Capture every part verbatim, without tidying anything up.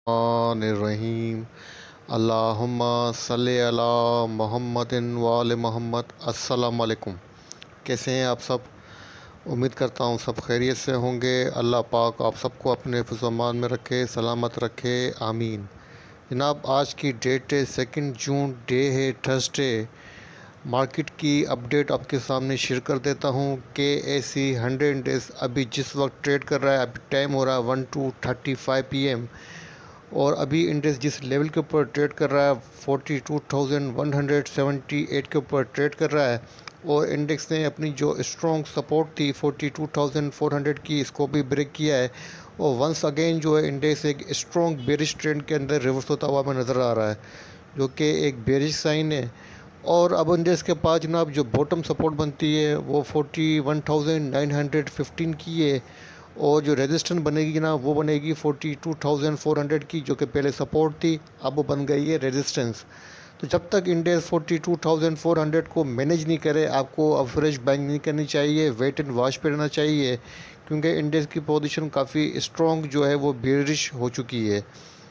रहीम अल्लाहुम्मा सल्ली अला मुहम्मदिन व आले मोहम्मद। अस्सलाम वालेकुम। कैसे हैं आप सब? उम्मीद करता हूँ सब खैरियत से होंगे। अल्लाह पाक आप सबको अपने हिफ्ज़-ओ-अमान में रखे, सलामत रखे, आमीन। जनाब, आज की डेट है सेकंड जून, डे है थर्सडे। मार्केट की अपडेट आपके सामने शेयर कर देता हूँ। के ए सी हंड्रेड इंडेक्स अभी जिस वक्त ट्रेड कर रहा है, अभी टाइम हो रहा है one two thirty five P M, और अभी इंडेक्स जिस लेवल के ऊपर ट्रेड कर रहा है forty two thousand one hundred seventy eight के ऊपर ट्रेड कर रहा है। और इंडेक्स ने अपनी जो स्ट्रॉन्ग सपोर्ट थी forty two thousand four hundred की, इसको भी ब्रेक किया है। और वंस अगेन जो है इंडेक्स एक स्ट्रॉन्ग बेरिश ट्रेंड के अंदर रिवर्स होता हुआ हमें नज़र आ रहा है, जो कि एक बेरिश साइन है। और अब इंडेक्स के पास जनाब जो बॉटम सपोर्ट बनती है वो forty one thousand nine hundred fifteen की है, और जो रेजिस्टेंस बनेगी ना वो बनेगी forty two thousand four hundred की, जो कि पहले सपोर्ट थी, अब वो बन गई है रेजिस्टेंस। तो जब तक index forty two thousand four hundred को मैनेज नहीं करे, आपको अब फ्रेश बाइंग नहीं करनी चाहिए, वेट एंड वॉच पे रहना चाहिए, क्योंकि इंडेक्स की पोजीशन काफ़ी स्ट्रॉन्ग जो है वो बेरिश हो चुकी है।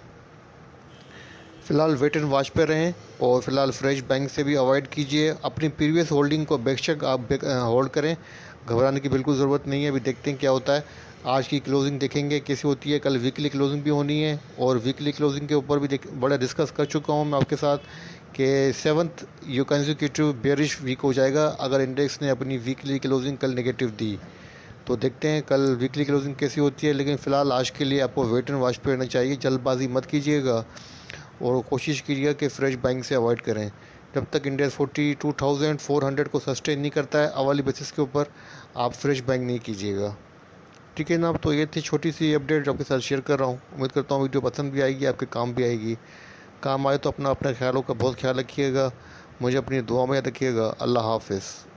फ़िलहाल वेट एंड वॉच पे रहें, और फिलहाल फ्रेश बाइंग से भी अवॉइड कीजिए। अपनी प्रीवियस होल्डिंग को बेशक आप होल्ड करें, घबराने की बिल्कुल ज़रूरत नहीं है। अभी देखते हैं क्या होता है। आज की क्लोजिंग देखेंगे कैसी होती है। कल वीकली क्लोजिंग भी होनी है, और वीकली क्लोजिंग के ऊपर भी बड़ा डिस्कस कर चुका हूँ मैं आपके साथ कि seventh you consecutive bearish week हो जाएगा अगर इंडेक्स ने अपनी वीकली क्लोजिंग कल नेगेटिव दी। तो देखते हैं कल वीकली क्लोजिंग कैसी होती है, लेकिन फ़िलहाल आज के लिए आपको वेट एंड वॉच पे रहना चाहिए। जल्दबाजी मत कीजिएगा, और कोशिश कीजिएगा कि फ्रेश बाइंग से अवॉइड करें। जब तक index forty two thousand four hundred को सस्टेन नहीं करता है अवाली बेसिस के ऊपर, आप फ्रेश बाइंग नहीं कीजिएगा। ठीक है ना? तो ये थी छोटी सी अपडेट जो आपके साथ शेयर कर रहा हूँ। उम्मीद करता हूँ वीडियो पसंद भी आएगी, आपके काम भी आएगी। काम आए तो अपना अपने ख्यालों का बहुत ख्याल रखिएगा। मुझे अपनी दुआ में याद रखिएगा। अल्लाह हाफ़िज़।